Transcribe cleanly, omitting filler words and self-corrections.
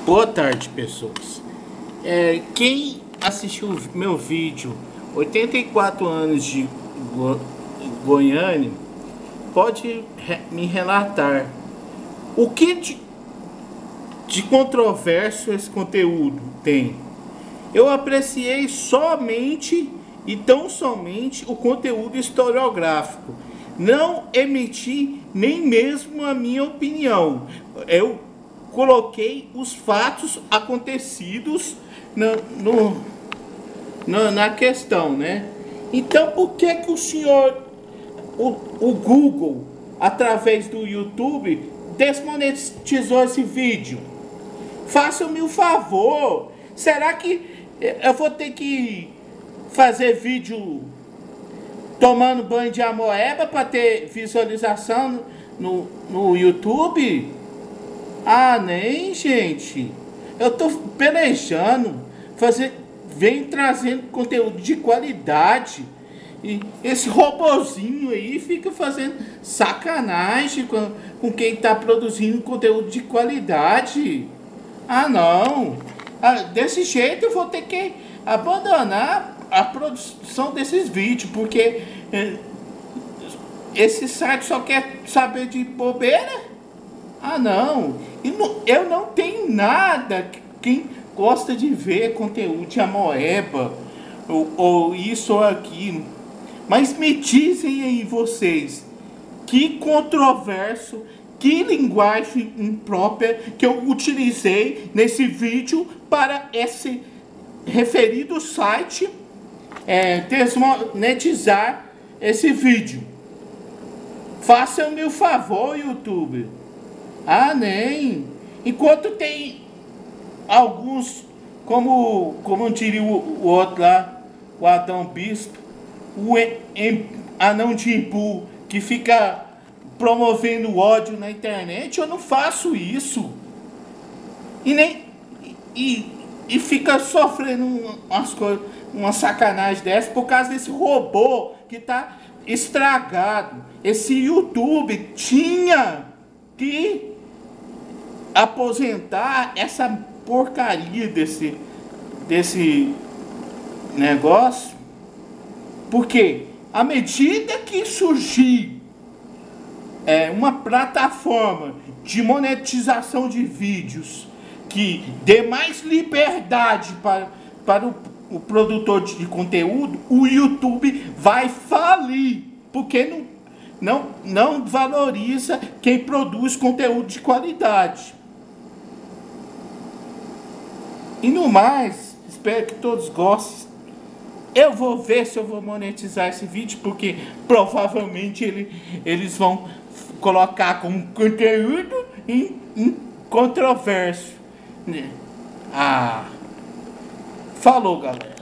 Boa tarde, pessoas. Quem assistiu o meu vídeo 84 anos de Goiânia pode me relatar o que de controverso esse conteúdo tem. Eu apreciei somente e tão somente o conteúdo historiográfico. Não emiti nem mesmo a minha opinião. Eu coloquei os fatos acontecidos na questão, né? Então, por que que o senhor, o Google, através do YouTube, desmonetizou esse vídeo? Faça-me o favor. Será que eu vou ter que fazer vídeo tomando banho de amoeba para ter visualização no YouTube? Ah, nem, gente. Eu tô pelejando, vem trazendo conteúdo de qualidade. E esse robozinho aí fica fazendo sacanagem com quem tá produzindo conteúdo de qualidade. Ah, não. Desse jeito eu vou ter que abandonar a produção desses vídeos, porque esse site só quer saber de bobeira. Ah, não. Eu não tenho nada. Quem gosta de ver conteúdo de amoeba ou isso ou aquilo. Mas me dizem aí vocês, que controverso, que linguagem imprópria que eu utilizei nesse vídeo para esse referido site desmonetizar esse vídeo. Faça-me o favor, YouTube. Ah, nem. Enquanto tem alguns, como diria o outro lá, o Adão Bispo, o Anão de Imbu, que fica promovendo ódio na internet, eu não faço isso. E fica sofrendo uma sacanagem dessa por causa desse robô que tá estragado. Esse YouTube tinha que aposentar essa porcaria desse negócio, porque à medida que surgir uma plataforma de monetização de vídeos que dê mais liberdade para o produtor de conteúdo, o YouTube vai falir, porque não valoriza quem produz conteúdo de qualidade. E no mais, espero que todos gostem. Eu vou ver se eu vou monetizar esse vídeo, porque provavelmente eles vão colocar como conteúdo controverso. Falou, galera.